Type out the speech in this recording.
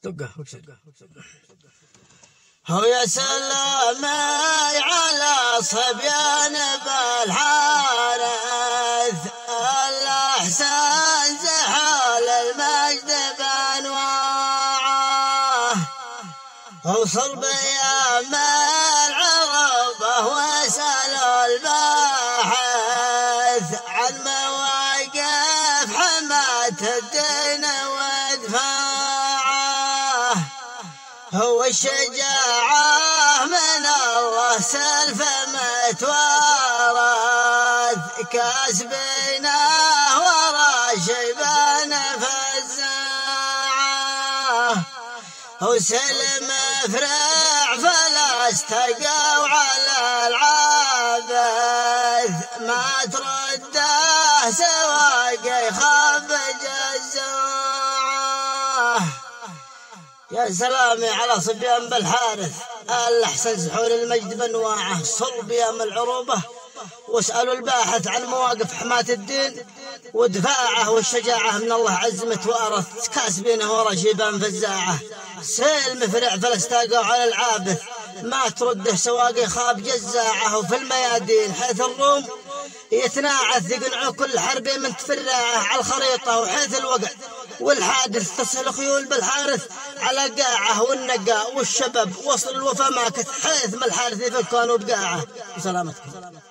هو يا سلامي على صبيان بالحارث الأحسان زحال المجد بانواعه وصل بيام العربة واسألوا الباحث عن مواقف حماة الدين ودفاعه هو الشجاعة من الله سلف متوارث كاسبنا ورا شيبان فزاعه هو سلم فرع فلا استقوا على العابث ما ترده سواق يخاف جزاعه يا سلامي على صبيان بالحارث الأحسن زحول المجد بانواعه صلب يام العروبة واسألوا الباحث عن مواقف حماة الدين ودفاعه والشجاعة من الله عزمة وأرث كاسبينه ورا شيبان فزاعه سيل مفرع فلاستاقوا على العابث ما ترده سواقي خاب جزاعه وفي الميادين حيث الروم يتناعث يقنعوا كل حربي من تفرعه على الخريطة وحيث الوقع والحادث تصل خيول بالحارث على قاعه والنقاء والشباب وصل الوفا ماكث حيث ما الحارث يفكون بقاعه. سلامتكم.